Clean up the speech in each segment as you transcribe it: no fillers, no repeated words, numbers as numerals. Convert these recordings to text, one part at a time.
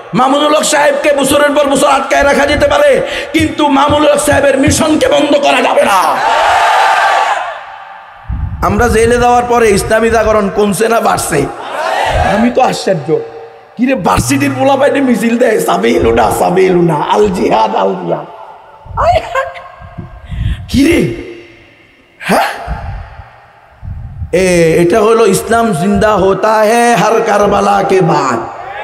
মামুনুল হক সাহেবকে বছরের পর বছর আটকায় রাখা যেতে পারে, কিন্তু মামুনুল হক সাহেবের মিশনকে বন্ধ করা যাবে না। আমরা জেলে যাওয়ার পরে ইসলামী জাগরণ কমছে না বাড়ছে? আমি তো আশ্চর্য, কিরে ভার্সিটির পোলা পাইতে মিছিল দেয় সাবিলুনা সাবিলুনা আল জিহাদ আল জিহাদ, কিরে হ্যাঁ এটা হলো ইসলাম জিন্দা হোতা হ্যায় হর কারবালা কে বাদ।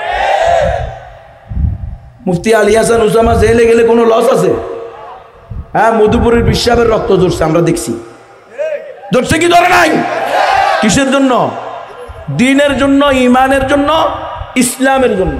মুফতি আলী হাসান উসামা জেলে গেলে কোনো লস আছে? হ্যাঁ, মধুপুরের বিশ্বাবের রক্ত ঝরছে, আমরা দেখছি। ধরছে কি ধরে নাই? কিসের জন্য? দ্বীনের জন্য, ইমানের জন্য, ইসলামের জন্য।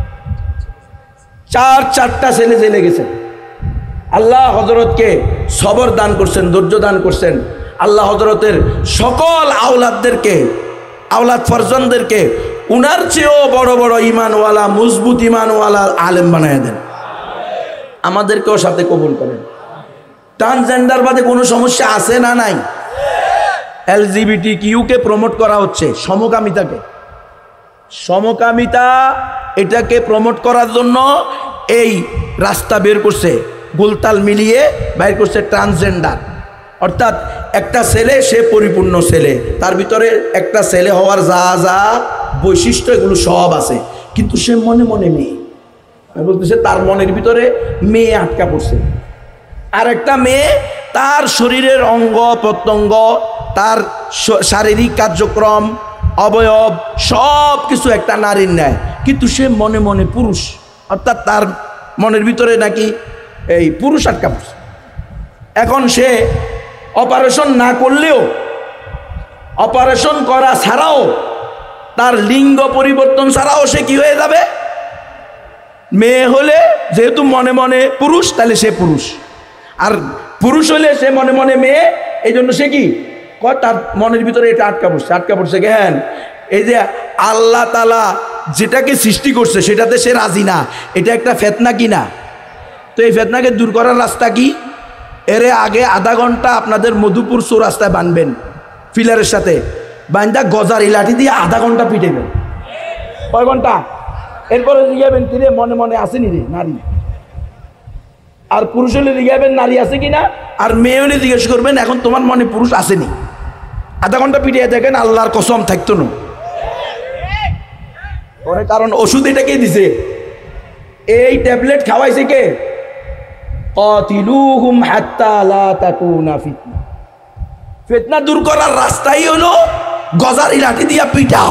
চারটা ছেলে জেলে গেছেন। আল্লাহ হযরতকে সবর দান করছেন, ধৈর্য দান করছেন। আল্লাহ হযরতের সকল আওলাদদেরকে, আওলাদ ফরজনদেরকে উনার চেয়েও বড় বড় ইমানওয়ালা, মজবুত ইমানওয়ালা আলেম বানায় দেন। আমাদেরকেও সাথে কবুল করেন। ট্রান্সজেন্ডার বাদে কোনো সমস্যা আছে না নাই? LGBTQ কে প্রমোট করা হচ্ছে, সমকামিতাকে, সমকামিতা এটাকে প্রমোট করার জন্য এই রাস্তা বের করছে, গোলতাল মিলিয়ে বের করছে ট্রান্সজেন্ডার। অর্থাৎ একটা ছেলে, সে পরিপূর্ণ ছেলে, তার ভিতরে একটা ছেলে হওয়ার যা যা বৈশিষ্ট্য এগুলো সব আছে, কিন্তু সে মনে মনে মেয়ে। বলতেছে তার মনের ভিতরে মেয়ে আটকা পড়ছে। আর একটা মেয়ে তার শরীরের অঙ্গ প্রত্যঙ্গ, তার শারীরিক কার্যক্রম, অবয়ব সব কিছু একটা নারীর ন্যায়, কিন্তু সে মনে মনে পুরুষ। অর্থাৎ তার মনের ভিতরে নাকি এই পুরুষ আটকা পড়ছে। এখন সে অপারেশন না করলেও, অপারেশন করা ছাড়াও, তার লিঙ্গ পরিবর্তন ছাড়াও সে কি হয়ে যাবে? মেয়ে হলে যেহেতু মনে মনে পুরুষ, তাহলে সে পুরুষ। আর পুরুষ হলে সে মনে মনে মেয়ে, এই জন্য সে কি তার মনের ভিতরে এটা আটকা পড়ছে। আটকা পড়ছে কেন? এই যে আল্লাহ তাআলা যেটাকে সৃষ্টি করছে সেটাতে সে রাজি না, এটা একটা ফেতনা কি না? তো এই ফেতনাকে দূর করার রাস্তা কি? এর আগে আধা ঘন্টা আপনাদের মধুপুর চৌরাস্তায় বানবেন, ফিলারের সাথে বান্দা গজারি লাঠি দিয়ে আধা ঘন্টা পিটেবেন। কয় ঘন্টা? এরপরে জিজ্ঞাবেন কিরে মনে মনে আসেনি রে নারী? আর পুরুষ হলে জিজ্ঞাবেন নারী আছে কিনা, আর মেয়ে হলে জিজ্ঞেস করবেন এখন তোমার মনে পুরুষ আসেনি। আধা ঘন্টা পিটিয়ে দেখেন, আল্লাহর কসম থাকতো না। কারণ ওষুধ এটাকে দিছে, এই ট্যাবলেট খাওয়াইছে কে? কাতিলুহুম হাত্তা লা তাকুনা ফিতনা। ফিতনা দূর করার রাস্তাই হলো গজারি লাঠি দিয়া পিটাও।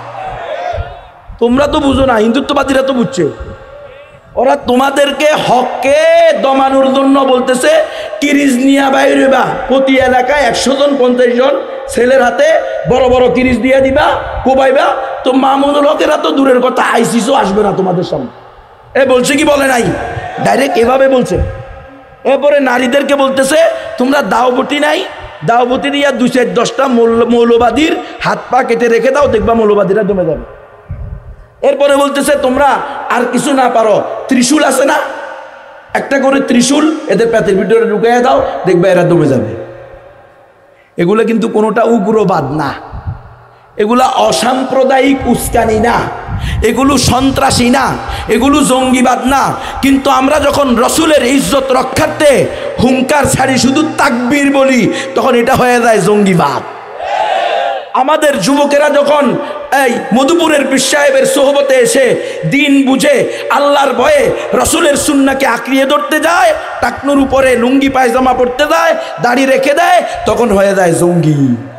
তোমরা তো বুঝো না, হিন্দুত্ববাদীরা তো বুঝছে। ওরা তোমাদেরকে হককে দমানোর জন্য বলতেছে কিরিজ নিয়া বাইরে বা, প্রতি এলাকায় 100 জন 50 জন ছেলের হাতে বড় বড় কিরিজ দিয়ে দিবা, কোবাইবা। তো মামুনুল হকেরা তো দূরের কথা, আইসিসও আসবে না তোমাদের সামনে। এ বলছে কি বলে নাই? ডাইরেক্ট এভাবে বলছে। এরপরে নারীদেরকে বলতেছে তোমরা দাওবতি নাই, দাওবতি দিয়া 2-10টা মৌলবাদীর হাত পা কেটে রেখে দাও, দেখবা মৌলবাদীরা দমে যাবে। এরপরে বলতেছে তোমরা আর কিছু না পারো, ত্রিশূল আছে না, একটা করে ত্রিশূল এদের পেটের ভিতরে ঢুকিয়ে দাও, দেখবা এরা দমে যাবে। এগুলো কিন্তু কোনোটা উগ্রবাদ না, এগুলা অসাম্প্রদায়িক উস্কানি না, এগুলো সন্ত্রাসী না, এগুলো জঙ্গিবাদ না। কিন্তু আমরা যখন রসুলের ইজ্জত রক্ষার্থে হুঙ্কার ছাড়ি, শুধু তাকবীর বলি, তখন এটা হয়ে যায় জঙ্গিবাদ। আমাদের যুবকেরা যখন এই মধুপুরের পীর সাহেবের সোহবতে এসে দিন বুঝে আল্লাহর ভয়ে রসুলের সুন্নাহকে আঁকড়িয়ে ধরতে যায়, টাকনুর উপরে লুঙ্গি পায়জামা পড়তে যায়, দাড়ি রেখে দেয়, তখন হয়ে যায় জঙ্গি।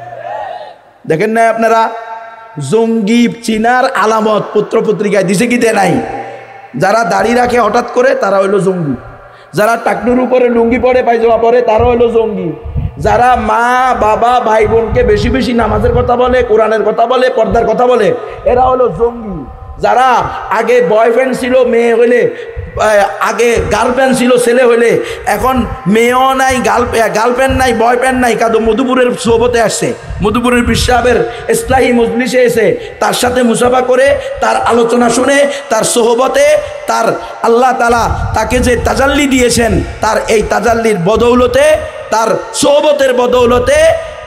দেখেন না আপনারা, জঙ্গি চিনার আলামত পত্রপত্রিকায় দিছে কি দেয় নাই? যারা দাড়ি রাখে হঠাৎ করে তারা হইলো জঙ্গি, যারা টাকনুর উপরে লুঙ্গি পরে পায়জামা পরে তারা হইলো জঙ্গি, যারা মা বাবা ভাই বোনকে বেশি বেশি নামাজের কথা বলে, কোরআনের কথা বলে, পর্দার কথা বলে, এরা হলো জঙ্গি। যারা আগে বয়ফ্রেন্ড ছিল মেয়ে হইলে, আগে গার্লফ্রেন্ড ছিল ছেলে হইলে, এখন মেয়েও নাই, গার্লফ্রেন্ড নাই, বয়ফ্রেন্ড নাই, কাদো মধুপুরের সোহবতে আসছে, মধুপুরের পীর সাহেবের ইসলাহি মজলিসে এসে তার সাথে মুসাফা করে, তার আলোচনা শুনে, তার সোহবতে, তার আল্লাহ তাআলা তাকে যে তাজাল্লি দিয়েছেন, তার এই তাজাল্লির বদৌলতে, তার সোহবতের বদৌলতে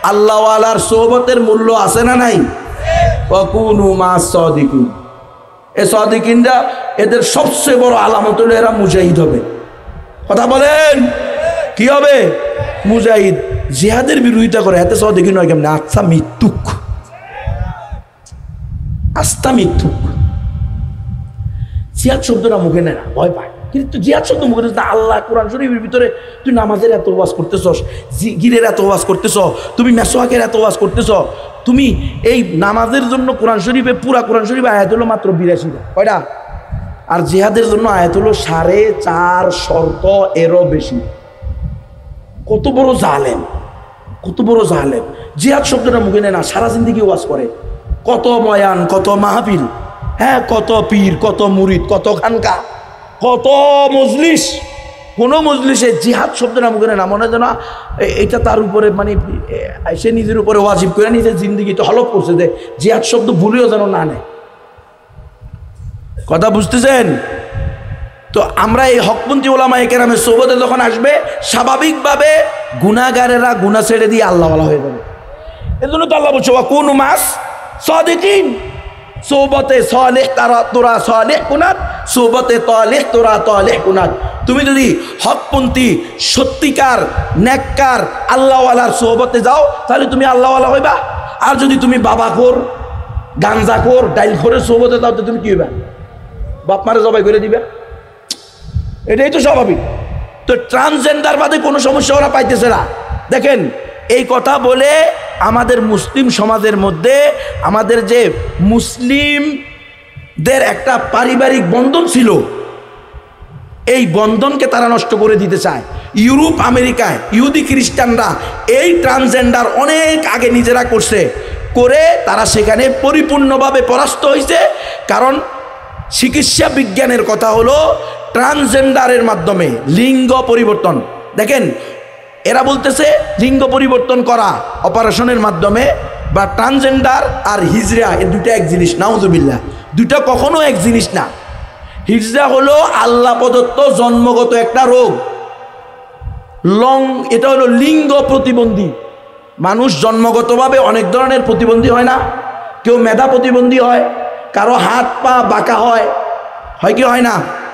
আল্লাহওয়ালার সোহবতের মূল্য আছে না নাই? ওয়াকুনু মাস সাদিকিন। এ সাদিকিনরা এদের সবচেয়ে বড় আলামত হলো এরা মুজাহিদ হবে। কথা বলেন, কি হবে? মুজাহিদ। জিহাদের বিরোধিতা করে এতে সাদিকিন নয় কেমন? আচ্ছা মৃত্যুক, আস্থা মৃত্যুক। জিহাদ শব্দটা মুখে নেয় না, ভয় পায়, কিন্তু জিহাদ শব্দ মুখে না। আল্লাহ কোরআন শরীফের ভিতরে তুই নামাজের এত ওয়াজ করতেছস, জিকিরের এত ওয়াজ করতেছ, তুমি মেসওয়াকের এত ওয়াজ করতেছ, তুমি এই নামাজের জন্য কোরআন শরীফে পুরা কোরআন শরীফে আয়াত হলো মাত্র 82টা, কয়টা? আর জিহাদের জন্য আয়াত হলো 4.5 শর্ত এরও বেশি। কত বড় জালেম, কত বড় জালেম! জিহাদ শব্দটা মুখে নেয় না, সারা জিন্দেগি ওয়াজ করে, কত বয়ান, কত মাহফিল, হ্যাঁ, কত পীর, কত মুরিদ, কত খানকা, কত মজলিস। কোন মজলিসে জিহাদ শব্দটা মুখে নেয় না, মনে হয় না এটা তার উপরে মানে সে নিজের উপরে ওয়াজিব করে নিজের জিন্দেগিতে হলফ করছে যে জিহাদ শব্দ ভুলেও যেন না নেয়। কথা বুঝতেছেন তো? আমরা এই হকপন্থী ওলামায়ে কেরামের সোহবতে যখন আসবে, স্বাভাবিকভাবে গুনাহগারেরা গুনাহ ছেড়ে দিয়ে আল্লাহওয়ালা হয়ে যাবে। এজন্য তো আল্লাহ বলছে ওয়াকুনু মাস সাদিকিন। সোহবতে সালেহ তোরা সালেহ কুনাত, সোহবতে তালেহ তোরা তালেহ কুনাত। তুমি যদি হকপন্থী সত্যিকার নেককার আল্লাহওয়ালার সোহবতে যাও তাহলে তুমি আল্লাহওয়ালা হইবা। আর যদি তুমি বাবাখোর, গাঞ্জাখোর, ডাইলখোরের সোহবতে যাও তো তুমি কি হইবা? বাপ মারে জবাই করে দিবে। এটাই তো স্বাভাবিক। তো ট্রান্সজেন্ডার বাদে কোনো সমস্যা ওরা পাইতেছে না। দেখেন, এই কথা বলে আমাদের মুসলিম সমাজের মধ্যে আমাদের যে মুসলিমদের একটা পারিবারিক বন্ধন ছিল, এই বন্ধনকে তারা নষ্ট করে দিতে চায়। ইউরোপ আমেরিকায় ইহুদি খ্রিস্টানরা এই ট্রান্সজেন্ডার অনেক আগে নিজেরা করছে, করে তারা সেখানে পরিপূর্ণভাবে পরাস্ত হয়েছে। কারণ চিকিৎসা বিজ্ঞানের কথা হলো ট্রান্সজেন্ডারের মাধ্যমে লিঙ্গ পরিবর্তন। দেখেন, এরা বলতেছে লিঙ্গ পরিবর্তন করা অপারেশনের মাধ্যমে, বা ট্রান্সজেন্ডার আর হিজড়া এ দুটো এক জিনিস। নাউজুবিল্লাহ, দুটো কখনো এক জিনিস না। হিজড়া হলো আল্লাহ প্রদত্ত জন্মগত একটা রোগ। এটা হলো লিঙ্গ প্রতিবন্ধী। মানুষ জন্মগতভাবে অনেক ধরনের প্রতিবন্ধী হয় না? কেউ মেধা প্রতিবন্ধী হয়, কারো হাত পা বাঁকা হয়, হয় কি হয় না?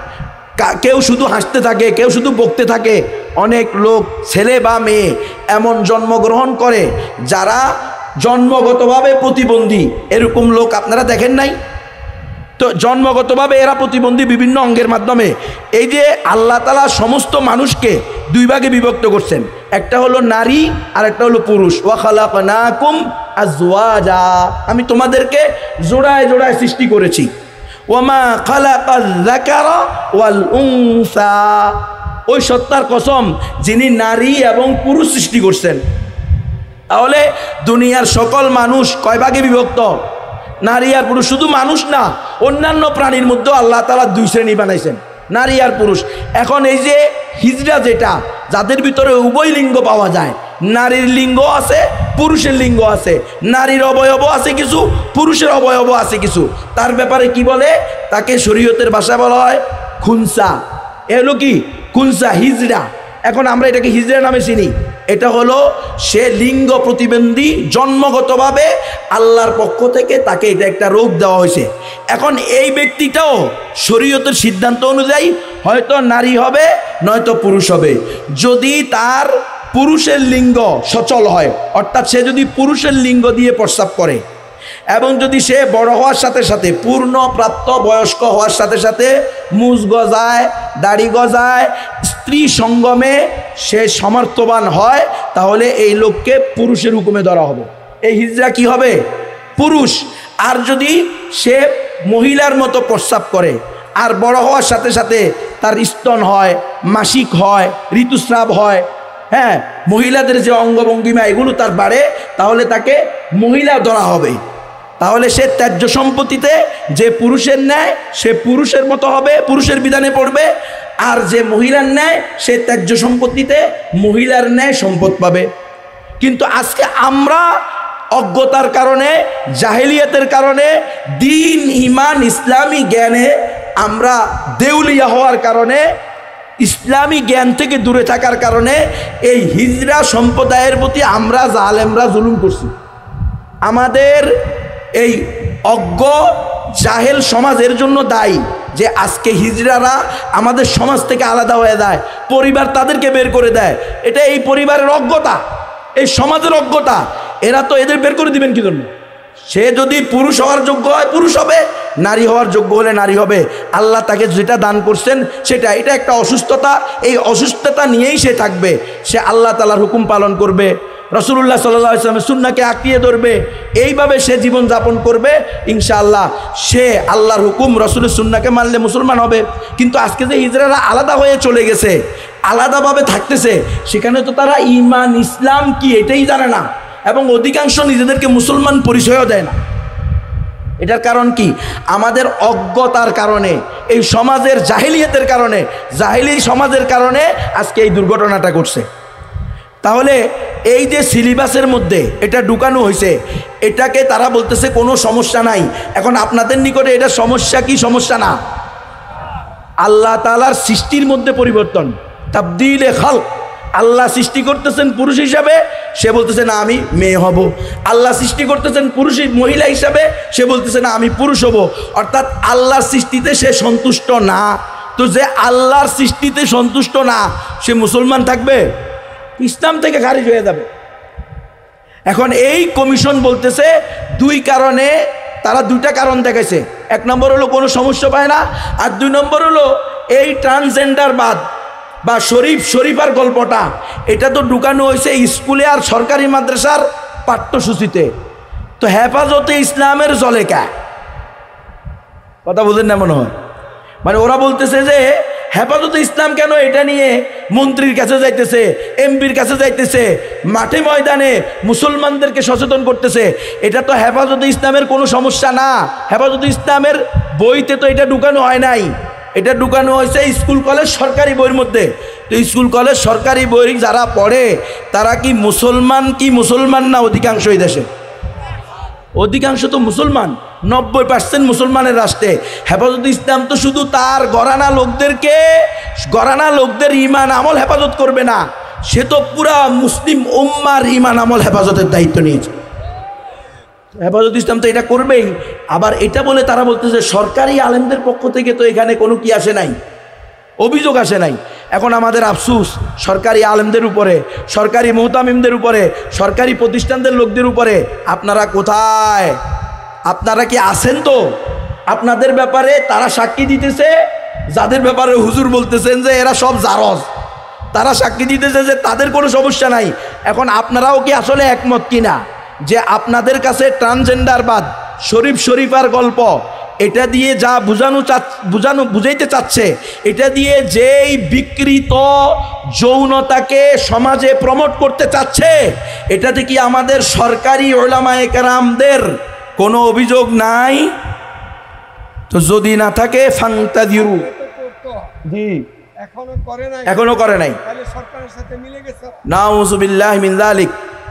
কেউ শুধু হাসতে থাকে, কেউ শুধু বকতে থাকে। অনেক লোক, ছেলে বা মেয়ে, এমন জন্মগ্রহণ করে যারা জন্মগতভাবে প্রতিবন্ধী। এরকম লোক আপনারা দেখেন নাই? তো জন্মগতভাবে এরা প্রতিবন্ধী বিভিন্ন অঙ্গের মাধ্যমে। এই যে আল্লাহ তাআলা সমস্ত মানুষকে দুই ভাগে বিভক্ত করছেন, একটা হলো নারী আর একটা হলো পুরুষ। ওয়া খালাকনাকুম আজওয়াজা, আমি তোমাদেরকে জোড়ায় জোড়ায় সৃষ্টি করেছি। ওয়ামা খালাকাল যাকারা ওয়াল উনসা, ওই সত্তার কসম যিনি নারী এবং পুরুষ সৃষ্টি করছেন। তাহলে দুনিয়ার সকল মানুষ কয় ভাগে বিভক্ত? নারী আর পুরুষ। শুধু মানুষ না, অন্যান্য প্রাণীর মধ্যেও আল্লাহ তাআলা দুই শ্রেণী বানাইছেন, নারী আর পুরুষ। এখন এই যে হিজড়া, যেটা যাদের ভিতরে উভয় লিঙ্গ পাওয়া যায়, নারীর লিঙ্গ আছে, পুরুষের লিঙ্গ আছে, নারীর অবয়ব আছে কিছু, পুরুষের অবয়ব আছে কিছু। তার ব্যাপারে কি বলে? তাকে শরীয়তের ভাষায় বলা হয় খুনসা। এ হলো কি? খুনসা, হিজড়া। এখন আমরা এটাকে হিজড়া নামে চিনি। এটা হলো সে লিঙ্গ প্রতিবন্ধী, জন্মগতভাবে আল্লাহর পক্ষ থেকে তাকে এটা একটা রোগ দেওয়া হয়েছে। এখন এই ব্যক্তিটাও শরীয়তের সিদ্ধান্ত অনুযায়ী হয়তো নারী হবে, নয়তো পুরুষ হবে। যদি তার পুরুষের লিঙ্গ সচল হয়, অর্থাৎ সে যদি পুরুষের লিঙ্গ দিয়ে প্রস্রাব করে, এবং যদি সে বড় হওয়ার সাথে সাথে, পূর্ণপ্রাপ্ত বয়স্ক হওয়ার সাথে সাথে মুজ গজায়, দাড়ি গজায়, স্ত্রী সঙ্গমে সে সমর্থবান হয়, তাহলে এই লোককে পুরুষের হুকুমে ধরা হবে। এই হিজড়া কি হবে? পুরুষ। আর যদি সে মহিলার মতো প্রস্রাব করে, আর বড় হওয়ার সাথে সাথে তার স্তন হয়, মাসিক হয়, ঋতুস্রাব হয়, হ্যাঁ, মহিলাদের যে অঙ্গভঙ্গিমা এগুলো তার বাড়ে, তাহলে তাকে মহিলা ধরা হবে। তাহলে সে ত্যায্য সম্পত্তিতে যে পুরুষের ন্যায় সে পুরুষের মতো হবে, পুরুষের বিধানে পড়বে। আর যে মহিলার ন্যায় সে ত্যায্য সম্পত্তিতে মহিলার ন্যায় সম্পদ পাবে। কিন্তু আজকে আমরা অজ্ঞতার কারণে, জাহেলিয়াতের কারণে, দিন ইমান ইসলামী জ্ঞানে আমরা দেউলিয়া হওয়ার কারণে, ইসলামী জ্ঞান থেকে দূরে থাকার কারণে এই হিজড়া সম্প্রদায়ের প্রতি আমরা জালেমরা জুলুম করছি। আমাদের এই অজ্ঞ জাহেল সমাজ এর জন্য দায়ী যে আজকে হিজড়ারা আমাদের সমাজ থেকে আলাদা হয়ে যায়, পরিবার তাদেরকে বের করে দেয়। এটা এই পরিবারের অজ্ঞতা, এই সমাজের অজ্ঞতা। এরা তো এদের বের করে দিবেন কি জন্য? সে যদি পুরুষ হওয়ার যোগ্য হয় পুরুষ হবে, নারী হওয়ার যোগ্য হলে নারী হবে। আল্লাহ তাকে যেটা দান করছেন সেটা, এটা একটা অসুস্থতা, এই অসুস্থতা নিয়েই সে থাকবে। সে আল্লাহ তাআলার হুকুম পালন করবে, রাসূলুল্লাহ সাল্লাল্লাহু আলাইহি ওয়াসাল্লামের সুন্নাহকে আঁকড়িয়ে ধরবে, এইভাবে সে জীবন যাপন করবে। ইনশাআল্লাহ সে আল্লাহর হুকুম রাসূলের সুন্নাহকে মানলে মুসলমান হবে। কিন্তু আজকে যে হিজড়ারা আলাদা হয়ে চলে গেছে, আলাদাভাবে থাকতেছে, সেখানে তো তারা ঈমান ইসলাম কি এটাই জানে না, এবং অধিকাংশ নিজেদেরকে মুসলমান পরিচয়ও দেয় না। এটার কারণ কি? আমাদের অজ্ঞতার কারণে, এই সমাজের জাহিলিয়াতের কারণে, জাহিলি সমাজের কারণে আজকে এই দুর্ঘটনাটা ঘটছে। তাহলে এই যে সিলেবাসের মধ্যে এটা ঢুকানো হয়েছে, এটাকে তারা বলতেছে কোনো সমস্যা নাই। এখন আপনাদের নিকটে এটা সমস্যা কি সমস্যা না? আল্লাহ তাআলার সৃষ্টির মধ্যে পরিবর্তন, তাবদীলে খালক। আল্লাহ সৃষ্টি করতেছেন পুরুষ হিসাবে, সে বলতেছে না আমি মেয়ে হব। আল্লাহ সৃষ্টি করতেছেন পুরুষ মহিলা হিসাবে, সে বলতেছে না আমি পুরুষ হব। অর্থাৎ আল্লাহর সৃষ্টিতে সে সন্তুষ্ট না। তো যে আল্লাহর সৃষ্টিতে সন্তুষ্ট না, সে মুসলমান থাকবে? ইসলাম থেকে খারিজ হয়ে যাবে। এখন এই কমিশন বলতেছে দুই কারণে, তারা দুইটা কারণ দেখাইছে। এক নম্বর হলো কোনো সমস্যা পায় না, আর দুই নম্বর হলো এই ট্রান্সজেন্ডারবাদ বা শরীফার গল্পটা, এটা তো ঢুকানো হয়েছে স্কুলে আর সরকারি মাদ্রাসার পাঠ্যসূচিতে। তো হেফাজতে ইসলামের জলে কা কথা বুঝেন না মনে হয়? মানে ওরা বলতেছে যে হেফাজতে ইসলাম কেন এটা নিয়ে মন্ত্রীর কাছে যাইতেছে, এমপির কাছে যাইতেছে, মাঠে ময়দানে মুসলমানদেরকে সচেতন করতেছে। এটা তো হেফাজতে ইসলামের কোনো সমস্যা না। হেফাজতে ইসলামের বইতে তো এটা ঢুকানো হয় নাই, এটা ঢুকানো হয়েছে স্কুল কলেজ সরকারি বইয়ের মধ্যে। তো স্কুল কলেজ সরকারি বই যারা পড়ে তারা কি মুসলমান না? অধিকাংশ এই দেশে অধিকাংশ তো মুসলমান, 90% মুসলমানের রাষ্ট্রে। হেফাজত ইসলাম তো শুধু তার গরানা লোকদের ইমান আমল হেফাজত করবে না, সে তো পুরা মুসলিম উম্মার ইমান আমল হেফাজতের দায়িত্ব নিয়েছে। হেফাজত ইসলাম তো এটা করবেই। আবার এটা বলে তারা বলতেছে সরকারি আলেমদের পক্ষ থেকে তো এখানে কোনো কি আসে নাই, অভিযোগ আসে নাই। এখন আমাদের আফসুস সরকারি আলেমদের উপরে, সরকারি মুহতামিমদের উপরে, সরকারি প্রতিষ্ঠানদের লোকদের উপরে। আপনারা কোথায়? আপনারা কি আছেন? তো আপনাদের ব্যাপারে তারা সাক্ষী দিতেছে, যাদের ব্যাপারে হুজুর বলতেছেন যে এরা সব জারজ, তারা সাক্ষী দিতেছে যে তাদের কোনো সমস্যা নাই। এখন আপনারাও কি আসলে একমত কিনা যে আপনাদের কাছে ট্রান্সজেন্ডারবাদ, শরীফার গল্প, এটা দিয়ে যা বুঝাইতে চাচ্ছে, এটা দিয়ে যেই বিকৃত যৌনতাকে সমাজে প্রমোট করতে চাচ্ছে, এটাতে কি আমাদের সরকারি উলামায়ে কেরামদের কোনো অভিযোগ নাই? তো যদি না থাকে ফান্তাদিরু, জি এখনো করে নাই, সরকারের সাথে মিলে গেছে। নাউযুবিল্লাহি মিন যালিক।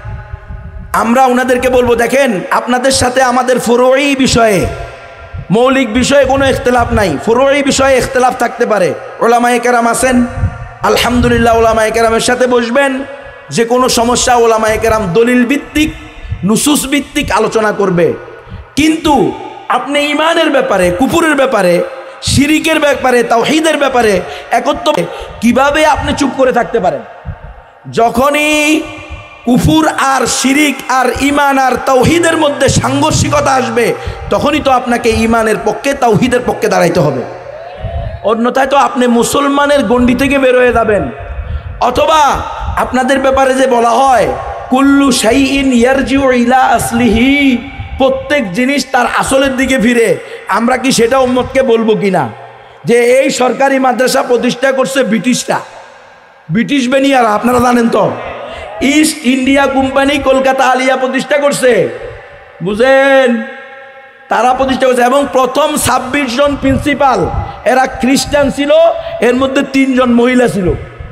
আমরা ওনাদেরকে বলবো, দেখেন আপনাদের সাথে আমাদের ফুরুই বিষয়ে, মৌলিক বিষয়ে কোনো ইখতিলাফ নাই, ফুরুই বিষয়ে ইখতিলাফ থাকতে পারে। উলামায়ে কেরাম আছেন, আলহামদুলিল্লাহ, উলামায়ে কেরামের সাথে বসবেন, যে কোনো সমস্যা উলামায়ে কেরাম দলিল ভিত্তিক, নুসুস ভিত্তিক আলোচনা করবে। কিন্তু আপনি ঈমানের ব্যাপারে, কুফুরের ব্যাপারে, শিরিকের ব্যাপারে, তাওহীদের ব্যাপারে, একত্ব, কিভাবে আপনি চুপ করে থাকতে পারেন? যখনই কুফুর আর শিরিক আর ঈমান আর তাওহীদের মধ্যে সাংঘর্ষিকতা আসবে, তখনই তো আপনাকে ঈমানের পক্ষে, তাওহীদের পক্ষে দাঁড়াইতে হবে। অন্যথায় তো আপনি মুসলমানের গণ্ডি থেকে বের হয়ে যাবেন। অথবা আপনাদের ব্যাপারে যে বলা হয় কুল্লু শাইইন ইয়ারজিউ ইলা আসলিহি, প্রত্যেক জিনিস তার আসলের দিকে ফিরে, আমরা কি সেটা উম্মতকে বলবো কিনা যে এই সরকারি মাদ্রাসা প্রতিষ্ঠা করছে ব্রিটিশরা, ব্রিটিশ বেনিয়ারা? আপনারা জানেন তো, ইস্ট ইন্ডিয়া কোম্পানি কলকাতা আলিয়া প্রতিষ্ঠা করছে, বুঝেন? তারা প্রতিষ্ঠা করছে, এবং প্রথম 26 জন প্রিন্সিপাল এরা খ্রিস্টান ছিল, এর মধ্যে 3 জন মহিলা ছিল।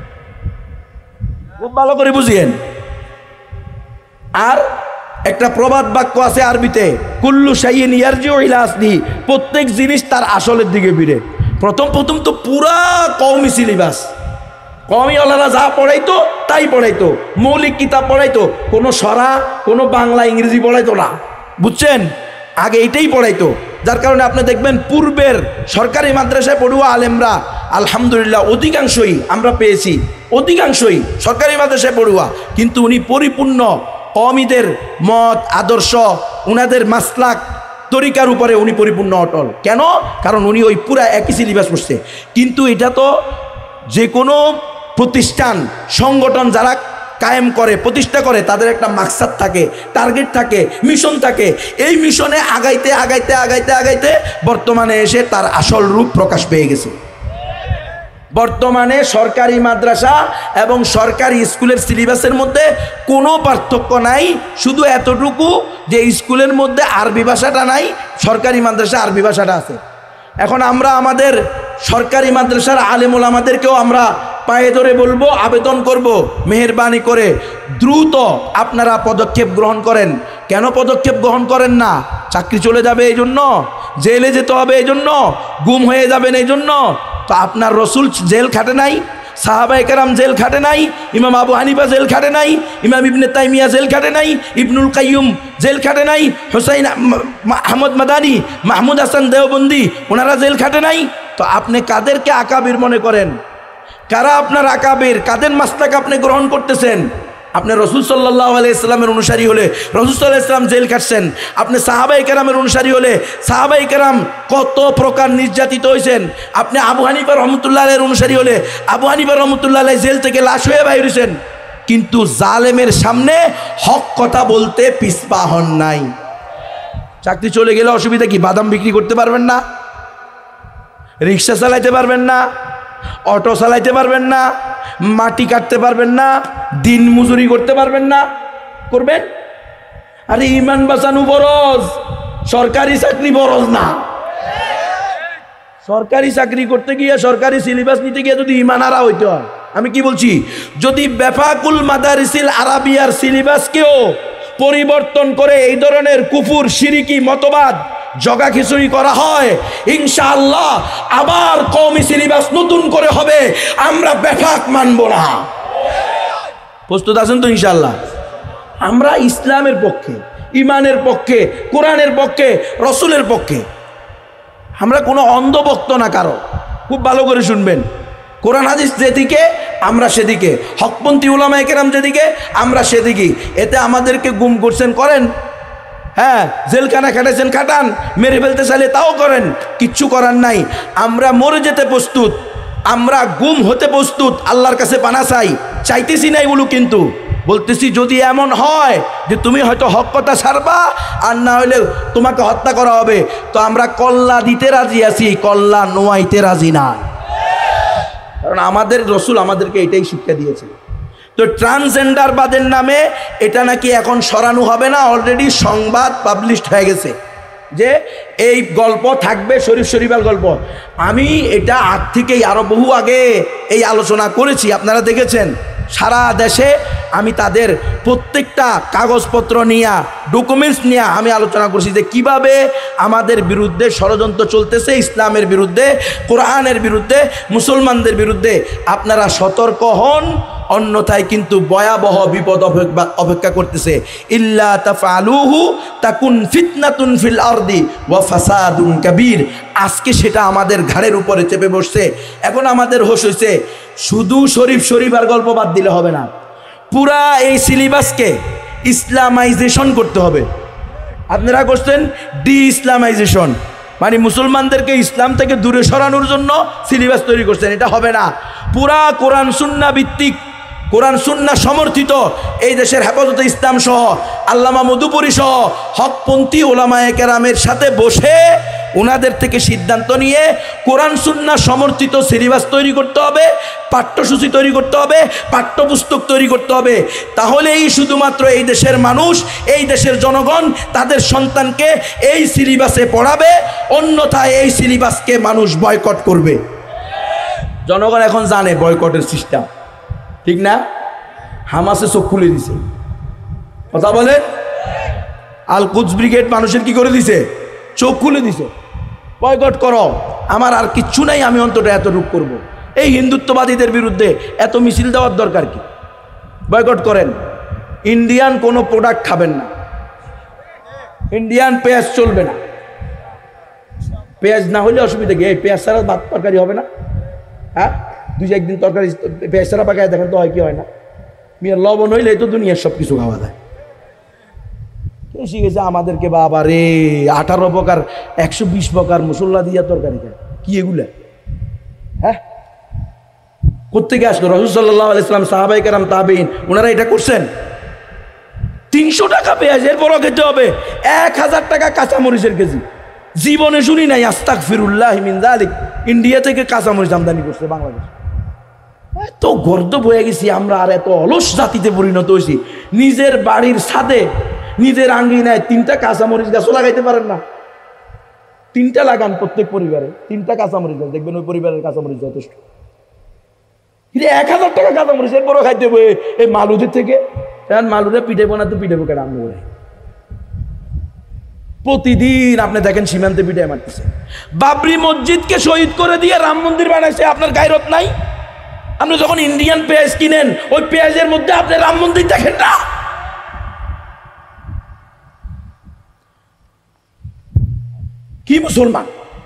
খুব ভালো করে বুঝিয়েন। আর একটা প্রবাদ বাক্য আছে আরবিতে, কুল্লু শাইইন ইয়ারজিউ ইলা আসলিহি, প্রত্যেক জিনিস তার আসলের দিকে ফিরে। প্রথম তো পুরা কওমি সিলেবাস, কওমি ওলারা যা পড়াইতো তাই পড়াইতো, মৌলিক কিতাব পড়াইতো, কোনো সরা, কোনো বাংলা ইংরেজি পড়াইতো না, বুঝছেন? আগে এটাই পড়াইতো। যার কারণে আপনি দেখবেন পূর্বের সরকারি মাদ্রাসায় পড়ুয়া আলেমরা আলহামদুলিল্লাহ অধিকাংশই আমরা পেয়েছি, অধিকাংশই সরকারি মাদ্রাসায় পড়ুয়া, কিন্তু উনি পরিপূর্ণ কওমিদের মত আদর্শ উনাদের মাসলাক তরিকার উপরে উনি পরিপূর্ণ অটল। কেন? কারণ উনি ওই পুরা একই সিলেবাস পড়ছে। কিন্তু এটা তো যে কোনো প্রতিষ্ঠান সংগঠন যারা কায়েম করে প্রতিষ্ঠা করে তাদের একটা মাকসাদ থাকে, টার্গেট থাকে, মিশন থাকে। এই মিশনে আগাইতে আগাইতে আগাইতে আগাইতে বর্তমানে এসে তার আসল রূপ প্রকাশ পেয়ে গেছে। বর্তমানে সরকারি মাদ্রাসা এবং সরকারি স্কুলের সিলেবাসের মধ্যে কোনো পার্থক্য নাই, শুধু এতটুকু যে স্কুলের মধ্যে আরবি ভাষাটা নাই, সরকারি মাদ্রাসা আরবি ভাষাটা আছে। এখন আমরা আমাদের সরকারি মাদ্রাসার আলেম ওলামাদেরকেও আমরা পায়ে ধরে বলবো, আবেদন করব, মেহেরবানি করে দ্রুত আপনারা পদক্ষেপ গ্রহণ করেন। কেন পদক্ষেপ গ্রহণ করেন না? চাকরি চলে যাবে এই জন্য, জেলে যেতে হবে এই জন্য, গুম হয়ে যাবেন এই জন্য। তো আপনার রসুল জেল খাটে নাই, সাহাবায়ে কেরাম জেল খাটে নাই, ইমাম আবু হানিফা জেল খাটে নাই, ইমাম ইবনে তাইমিয়া জেল খাটে নাই, ইবনুল কাইয়ুম জেল খাটে নাই, হুসাইন আহমদ মাদানী, মাহমুদ হাসান দেওবন্দি ওনারা জেল খাটে নাই। তো আপনি কাদেরকে আকাবির মনে করেন? কারা আপনার আকাবির? কাদের মাসলাক আপনি গ্রহণ করতেছেন? আপনি রসুল সাল্লাল্লাহু আলাইহি সাল্লামের অনুসারী হলে রসুল সাল্লাল্লাহু আলাইহি সাল্লাম জেল কাটছেন। আপনি সাহাবায়ে কেরামের অনুসারী হলে সাহাবায়ে কেরাম কত প্রকার নির্যাতিত হয়েছেন। আপনি আবু হানিফা রহমতুল্লাহ আলাইহির অনুসারী হলে আবু হানিফা রহমতুল্লাহ আলাইহি জেল থেকে লাশ হয়ে বাইর হয়েছেন। কিন্তু জালেমের সামনে হক কথা বলতে পিছপা হন নাই। চাকরি চলে গেলে অসুবিধা কি? বাদাম বিক্রি করতে পারবেন না, রিক্সা চালাইতে পারবেন না, অটো চালাইতে পারবেন না, মাটি কাটতে পারবেন না, দিন মজুরি করতে পারবেন না, করবেন? আরে ইমান বাঁচানো ফরজ, সরকারি চাকরি ফরজ না। সরকারি চাকরি করতে গিয়ে সরকারি সিলেবাস নিতে গিয়ে যদি ইমান হারা হইতে হয়, আমি কি বলছি, যদি বেফাকুল মাদারিসিল আরাবিয়ার সিলেবাসকেও পরিবর্তন করে এই ধরনের কুফুর শিরিকি মতবাদ জগা খিচুড়ি করা হয়, ইনশাআল্লাহ আবার কওমি সিলেবাস নতুন করে হবে, আমরা বেফাক মানব না। প্রস্তুত আছেন তো? ইনশাআল্লাহ আমরা ইসলামের পক্ষে, ইমানের পক্ষে, কোরআনের পক্ষে, রসুলের পক্ষে। আমরা কোনো অন্ধভক্ত না কারো। খুব ভালো করে শুনবেন, কোরআন হাদিস যেদিকে আমরা সেদিকে, হকপন্থী উলামায়ে কেরাম যেদিকে আমরা সেদিকে। এতে আমাদেরকে গুম করছেন করেন, হ্যাঁ জেলখানা খাটাইছেন খাটান, মেরে ফেলতে চাইলে তাও করেন, কিচ্ছু করার নাই। আমরা মরে যেতে প্রস্তুত, আমরা গুম হতে প্রস্তুত, আল্লাহর কাছে পানা চাই, চাইতেছি না এগুলো, কিন্তু বলতেছি যদি এমন হয় যে তুমি হয়তো হক কথা ছাড়বা আর না হলে তোমাকে হত্যা করা হবে, তো আমরা কল্লা দিতে রাজি আছি, কল্লা নোয়াইতে রাজি না। কারণ আমাদের রসুল আমাদেরকে এটাই শিক্ষা দিয়েছে। তো ট্রান্সজেন্ডারবাদের নামে এটা নাকি এখন সরানো হবে না, অলরেডি সংবাদ পাবলিশড হয়ে গেছে যে এই গল্প থাকবে, শরীফ শরীফাল গল্প। আমি এটা আগ থেকেই আরো বহু আগে এই আলোচনা করেছি, আপনারা দেখেছেন। সারা দেশে আমি তাদের প্রত্যেকটা কাগজপত্র নিয়ে, ডকুমেন্টস নিয়ে আমি আলোচনা করছি যে কিভাবে আমাদের বিরুদ্ধে ষড়যন্ত্র চলতেছে, ইসলামের বিরুদ্ধে, কোরআনের বিরুদ্ধে, মুসলমানদের বিরুদ্ধে। আপনারা সতর্ক হন, অন্যথায় কিন্তু ভয়াবহ বিপদ অপেক্ষা করতেছে। ইল্লা তাফআলুহু তাকুন ফিতনাতুন ফিল আরদি ওয়া ফাসাদুন কাবীর। আজকে সেটা আমাদের ঘাড়ের উপরে চেপে বসছে। এখন আমাদের হোশ হয়েছে শুধু শরীফ শরীফ আর গল্প বাদ দিলে হবে না, পুরা এই সিলেবাসকে ইসলামাইজেশন করতে হবে। আপনারা করছেন ডি ইসলামাইজেশন, মানে মুসলমানদেরকে ইসলাম থেকে দূরে সরানোর জন্য সিলেবাস তৈরি করছেন। এটা হবে না। পুরা কোরআন সুন্নাহ ভিত্তিক, কোরআন সুন্নাহ সমর্থিত এই দেশের হেফাজতে ইসলাম সহ আল্লামা মধুপুরী সহ হকপন্থী ওলামায়ে কেরামের সাথে বসে ওনাদের থেকে সিদ্ধান্ত নিয়ে কোরআন সুন্নাহ সমর্থিত সিলেবাস তৈরি করতে হবে, পাঠ্যসূচি তৈরি করতে হবে, পাঠ্যপুস্তক তৈরি করতে হবে। তাহলেই শুধুমাত্র এই দেশের মানুষ, এই দেশের জনগণ তাদের সন্তানকে এই সিলেবাসে পড়াবে, অন্যথায় এই সিলেবাসকে মানুষ বয়কট করবে। জনগণ এখন জানে বয়কটের সিস্টেম, ঠিক না? হামাসে চোখ খুলে দিছে, কথা বলে। আল কুদস ব্রিগেড মানুষের কি করে দিছে? চোখ খুলে দিছে। বয়কট করো, আমার আর কিচ্ছু নাই, আমি অন্তত এতটুকু করব। এই হিন্দুত্ববাদীদের বিরুদ্ধে এত মিছিল দেওয়ার দরকার কি? বয়কট করেন। ইন্ডিয়ান কোনো প্রোডাক্ট খাবেন না, ইন্ডিয়ান পেঁয়াজ চলবে না, পেঁয়াজ না হলে অসুবিধা কি? এই পেঁয়াজ ছাড়া ভাত তরকারি হবে না? হ্যাঁ, দুই একদিন তরকারি পেঁয়াজ ছাড়া পাকায় দেখেন তো হয় কি হয় না? মিয়া লবণ হইলে তো দুনিয়ার সব কিছু খাওয়া যায়। শিখেছে আমাদেরকে বাবা রে 18 প্রকার 120 প্রকার মশলা দিয়া তরকারি খায়, কি এগুলা? হ্যাঁ, কোত্থেকে আসলো? রাসূল সাল্লাল্লাহু আলাইহি ওয়াসাল্লাম, সাহাবায়ে কেরাম, তাবেঈন, ওনারা এটা করছেন? 300 টাকা পেঁয়াজ, এরপরও খেতে হবে 1000 টাকা কাঁচামরিচের কেজি। জীবনে শুনি নাই আস্তাগফিরুল্লাহ মিন যালিক ইন্ডিয়া থেকে কাঁচামরিচ আমদানি করছে বাংলাদেশ। এত গর্দভ হয়ে গেছি আমরা, আর এত অলস জাতিতে পরিণত হয়েছি। নিজের বাড়ির ছাদে নিজের আঙ্গিনায় 3টা কাঁচামরিচ গাছও লাগাইতে পারেন না। 3টা লাগান প্রত্যেক পরিবারে, 3টা কাঁচামরিচ গাছ, দেখবেন ওই পরিবারের কাঁচামরিচ যথেষ্ট। 1000 টাকা কাঁচামরিচ, এরপরও খাইতে হবে এই মালুদের থেকে। মালুরে পিঠে বানাতে পিঠে বোকে রান্না করে প্রতিদিন আপনি দেখেন সীমান্তে পিঠে মারতেছে। বাবরি মসজিদকে শহীদ করে দিয়ে রাম মন্দির বানাইছে, আপনার গায়রত নাই? আপনি যখন ইন্ডিয়ান পেঁয়াজ কিনেন, ওই পেঁয়াজের মধ্যে আপনি রাম মন্দির দেখেন না? কি মুসলমান?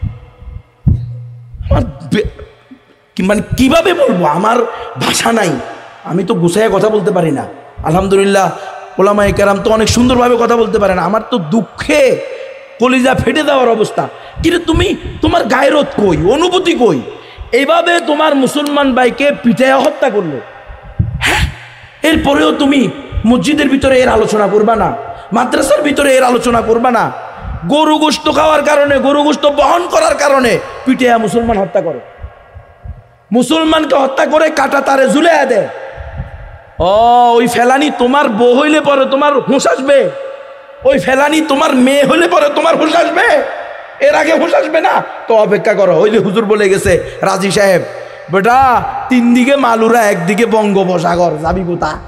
আমার মানে কিভাবে বলবো, আমার ভাষা নাই, আমি তো গুছাইয়া কথা বলতে পারি না। আলহামদুলিল্লাহ ওলামায়ে কেরাম তো অনেক সুন্দরভাবে কথা বলতে পারেন, আমার তো দুঃখে কলিজা ফেটে দেওয়ার অবস্থা। কিন্তু তুমি, তোমার গায়রত কই, অনুভূতি কই? এইভাবে তোমার মুসলমান ভাইকে পিটাইয়া হত্যা করলো, হ্যাঁ, এরপরেও তুমি মসজিদের ভিতরে এর আলোচনা করবা না, মাদ্রাসার ভিতরে এর আলোচনা করবা না। গরু গোশত খাওয়ার কারণে, গরু গোশত বহন করার কারণে পিটাইয়া মুসলমান হত্যা করে, মুসলমানকে হত্যা করে কাটা তারে ঝুলাইয়া দেয়। ওই ফেলানি তোমার বউ হইলে পরে তোমার হুঁশ আসবে? ওই ফেলানি তোমার মেয়ে হইলে পরে তোমার হুঁশ আসবে? এর আগে হুঁশ আসবে না? তো অপেক্ষা করো। ওই যে হুজুর বলে গেছে রাজি সাহেব, বেটা 3 দিকে মালুরা, একদিকে বঙ্গোপসাগর, যাবি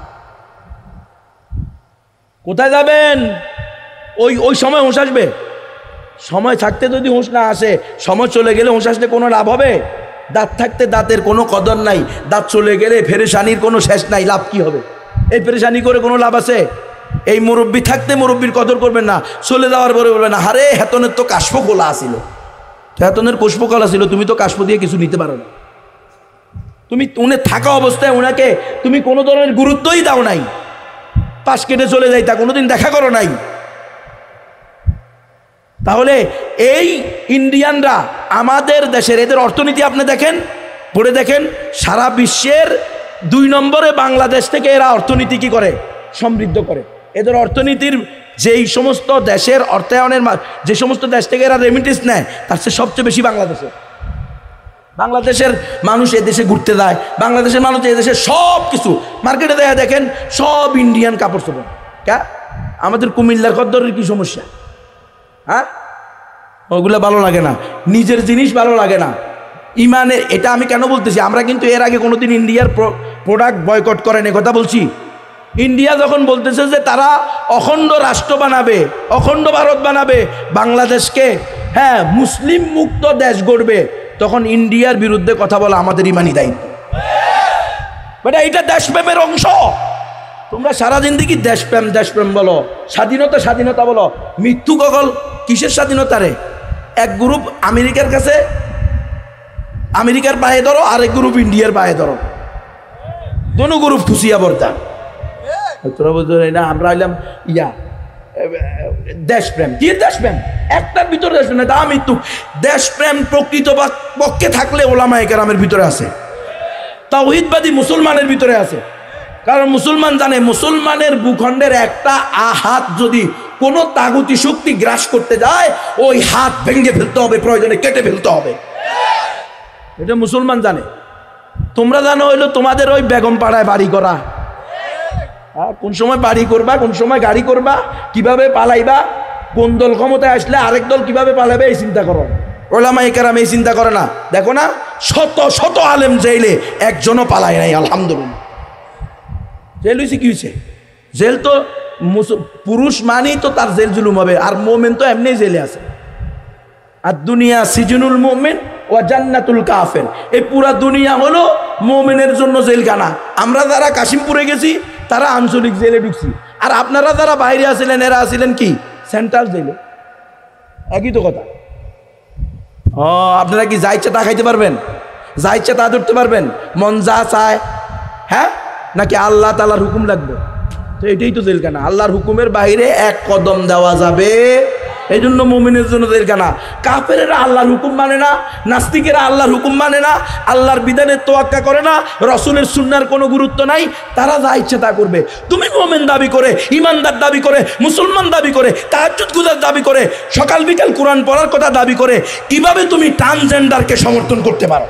কোথায় যাবেন? ওই সময় হুঁশ আসবে? সময় থাকতে যদি হুঁশ না আসে, সময় চলে গেলে হুঁশ আসলে কোনো লাভ হবে? দাঁত থাকতে দাঁতের কোনো কদর নাই, দাঁত চলে গেলে ফেরেশানির কোনো শেষ নাই, লাভ কি হবে? এই পেরেশানি করে কোনো লাভ আছে? এই মুরব্বী থাকতে মুরব্বীর কদর করবেন না, চলে যাওয়ার পরে বলবেন না, হারে হেতনের তো কাশপ খোলা আসিল, হেতনের কোষ্প খোলা ছিল, তুমি তো কাশপ দিয়ে কিছু নিতে পারো না। তুমি উনি থাকা অবস্থায় ওনাকে তুমি কোনো ধরনের গুরুত্বই দাও নাই, পাশ কেটে চলে যাই, তা কোনোদিন দেখা করো নাই। তাহলে এই ইন্ডিয়ানরা আমাদের দেশের, এদের অর্থনীতি আপনি দেখেন, পড়ে দেখেন, সারা বিশ্বের 2 নম্বরে বাংলাদেশ থেকে এরা অর্থনীতি কি করে? সমৃদ্ধ করে। এদের অর্থনীতির যেই সমস্ত দেশের অর্থায়নের, যে সমস্ত দেশ থেকে এরা রেমিটেন্স নেয়, তার চেয়ে সবচেয়ে বেশি বাংলাদেশের মানুষ এদেশে ঘুরতে যায়, বাংলাদেশের মানুষ এদেশে সব কিছু মার্কেটে দেখা দেখেন সব ইন্ডিয়ান কাপড় চোপড়। আমাদের কুমিল্লার কদ্দরের কি সমস্যা? হ্যাঁ, ওগুলো ভালো লাগে না, নিজের জিনিস ভালো লাগে না। ইমানে এটা আমি কেন বলতেছি, আমরা কিন্তু এর আগে কোনোদিন ইন্ডিয়ার প্রোডাক্ট বয়কট করেন, কথা বলছি। ইন্ডিয়া যখন বলতেছে যে তারা অখণ্ড রাষ্ট্র বানাবে, অখণ্ড ভারত বানাবে, বাংলাদেশকে হ্যাঁ মুসলিম মুক্ত দেশ গড়বে, তখন ইন্ডিয়ার বিরুদ্ধে কথা বলা আমাদের ইমানি দায়িত্ব। বেটা এটা দেশপ্রেমের অংশ। তোমরা সারা জিন্দেগি দেশপ্রেম বলো, স্বাধীনতা বলো, মৃত্যু কগল কিসের স্বাধীনতা রে? এক গ্রুপ আমেরিকার কাছে, আমেরিকার পায়ে ধরো, আরেক গ্রুপ ইন্ডিয়ার পায়ে ধরো, দোনো গ্রুপ খুশিয়া বর্তা। তোরা বলতো না আমরা হইলাম দেশপ্রেম। কি দেশপ্রেম? একটার ভিতরে দেশপ্রেম না, তা মৃত্যু। দেশপ্রেম প্রকৃত পক্ষে থাকলে ওলামায়ে কেরামের ভিতরে আছে, তাওহীদবাদী মুসলমানের ভিতরে আছে। কারণ মুসলমান জানে, মুসলমানের ভূখণ্ডের একটা হাত যদি কোনো তাগুতি শক্তি গ্রাস করতে যায়, ওই হাত ভেঙে ফেলতে হবে, প্রয়োজনে কেটে ফেলতে হবে, এটা মুসলমান জানে। তোমরা জানো হইলো তোমাদের ওই বেগম পাড়ায় বাড়ি করা, কোন সময় বাড়ি করবা, কোন সময় গাড়ি করবা, কিভাবে পালাইবা, কোন দল ক্ষমতায় আসলে আরেক দল কিভাবে পালাবে, এই চিন্তা করো। ওলামায়ে কেরাম এই চিন্তা করে না। দেখো না, শত শত আলেম জেলে, একজনও পালায় নাই, আলহামদুলিল্লাহ। জেল হয়েছে কি হয়েছে? জেল তো পুরুষ মানেই তো তার জেল জুলুম হবে, আর মোমেন তো এমনি জেলে আছে। আর দুনিয়া সিজনুল মোমেন ও জান্নাতুল কাফের, এই পুরা দুনিয়া হলো মোমেনের জন্য জেলখানা। আমরা যারা কাশিমপুরে গেছি তারা আঞ্চলিক জেলে ঢুকছি, আর আপনারা যারা বাইরে আসিলেন এরা আসিলেন কি সেন্ট্রাল জেলে। একই তো কথা। ও আপনারা কি যা ইচ্ছা তা খাইতে পারবেন, যা ইচ্ছা তা ধরতে পারবেন, মন যা চায়, হ্যাঁ? নাকি আল্লাহ তাআলার হুকুম লাগবে? তো এটাই তো জেলখানা, আল্লাহর হুকুমের বাইরে এক কদম দেওয়া যাবে, এই জন্য মুমিনের জন্য জেলখানা। কাফেরেরা আল্লাহর হুকুম মানে না, নাস্তিকেরা আল্লাহর হুকুম মানে না, আল্লাহর বিধানের তোয়াক্কা করে না, রসুলের সুন্নাহর কোনো গুরুত্ব নাই, তারা যা ইচ্ছে তা করবে। তুমি মুমিন দাবি করে, ইমানদার দাবি করে, মুসলমান দাবি করে, তাহাজ্জুদ গুজার দাবি করে, সকাল বিকাল কোরআন পড়ার কথা দাবি করে কিভাবে তুমি ট্রান্সজেন্ডারকে সমর্থন করতে পারো?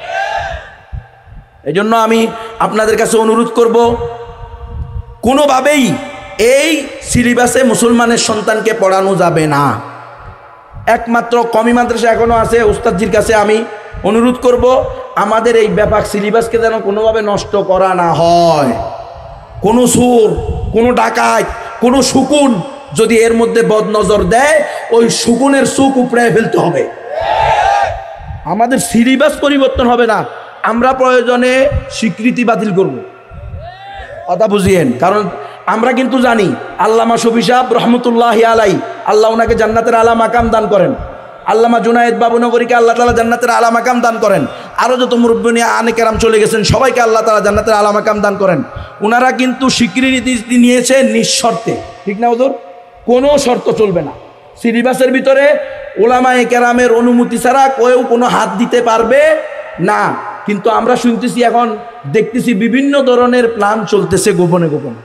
এই জন্য আমি আপনাদের কাছে অনুরোধ করব, কোনোভাবেই এই সিলেবাসে মুসলমানের সন্তানকে পড়ানো যাবে না। একমাত্র কমি মাদ্রাসা এখনও আছে, উস্তাদজির কাছে আমি অনুরোধ করব, আমাদের এই ব্যাপক সিলেবাসকে যেন কোনোভাবে নষ্ট করা না হয়। কোনো সুর, কোনো ডাকাত, কোনো শকুন যদি এর মধ্যে বদনজর দেয়, ওই শকুনের চোখ উপড়ায় ফেলতে হবে। আমাদের সিলেবাস পরিবর্তন হবে না, আমরা প্রয়োজনে স্বীকৃতি বাতিল করব। কথা বুঝিয়েন, কারণ আমরা কিন্তু জানি আল্লামা শফি সাহেব রহমতুল্লাহি আলাই, আল্লাহ ওনাকে জান্নাতের আলা মাকাম দান করেন, আল্লামা জুনায়েদ বাবুনগরীকে আল্লাহ তাআলা জান্নাতের আলা মাকাম দান করেন, আরও যত মুরব্বী আনে কেরাম চলে গেছেন সবাইকে আল্লাহ তাআলা জান্নাতের আলা মাকাম দান করেন। ওনারা কিন্তু স্বীকৃতি নিয়েছে নিঃশর্তে, ঠিক না হুজুর? কোনো শর্ত চলবে না। সিলেবাসের ভিতরে ওলামায়ে কেরামের অনুমতি ছাড়া কেউ কোনো হাত দিতে পারবে না। কিন্তু আমরা শুনতেছি, এখন দেখতেছি বিভিন্ন ধরনের প্ল্যান চলতেছে গোপনে গোপনে।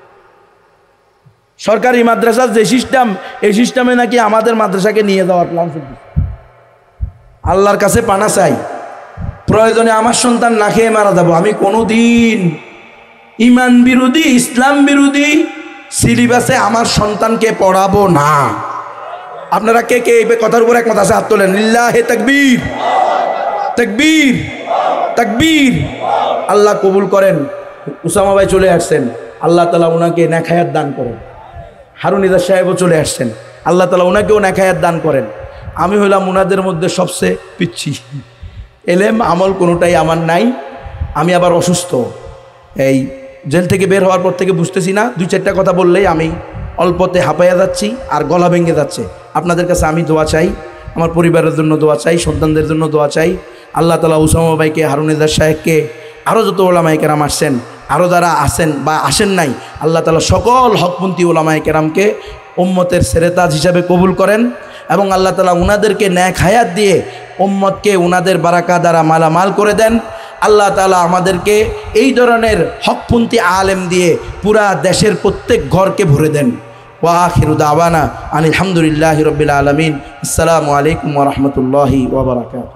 সরকারি মাদ্রাসার যে সিস্টেম, এই সিস্টেমে নাকি আমাদের মাদ্রাসাকে নিয়ে যাওয়ার প্ল্যান চলতেছে। আল্লাহর কাছে পানা চাই, প্রয়োজনে আমার সন্তান না খেয়ে মারা যাবো, আমি কোনোদিন ইমান বিরোধী, ইসলাম বিরোধী সিলেবাসে আমার সন্তানকে পড়াবো না। আপনারা কে কে এই কথার উপর একমত আছে? হাত তোলেন। লিল্লাহে তাকবীর, তাকবীর, তাকবীর। আল্লাহ কবুল করেন। উসামা ভাই চলে আসছেন, আল্লাহ তাআলা ওনাকে নেখায়াত দান করেন। হারুন ইজাজ সাহেবও চলে আসছেন, আল্লাহ তাআলা ওনাকেও নেখায়াত দান করেন। আমি হইলাম ওনাদের মধ্যে সবচেয়ে পিচ্ছি, এলেম আমল কোনোটাই আমার নাই। আমি আবার অসুস্থ, এই জেল থেকে বের হওয়ার পর থেকে বুঝতেছি না, 2-4টা কথা বললেই আমি অল্পতে হাঁপাইয়া যাচ্ছি আর গলা ভেঙে যাচ্ছে। আপনাদের কাছে আমি দোয়া চাই, আমার পরিবারের জন্য দোয়া চাই, সন্তানদের জন্য দোয়া চাই। আল্লাহ তাআলা উসামা ভাইকে, হারুন ইজাজ সাহেবকে, আরও যত ওলামায়ে কেরাম আসছেন, আরও যারা আসেন বা আসেন নাই, আল্লাহ তাআলা সকল হকপন্থী ওলামায়ে কেরামকে উম্মতের সেরেতাজ হিসাবে কবুল করেন এবং আল্লাহ তাআলা উনাদেরকে ন্যাক হায়াত দিয়ে উম্মতকে উনাদের বারাকা দ্বারা মালামাল করে দেন। আল্লাহ তাআলা আমাদেরকে এই ধরনের হকপন্থী আলেম দিয়ে পুরা দেশের প্রত্যেক ঘরকে ভরে দেন। ওয়া আখিরু দাওয়ানা আনিল হামদুলিল্লাহি রাব্বিল আলামিন। আসসালামু আলাইকুম ওয়া রাহমাতুল্লাহি ওয়া বারাকাতুহু।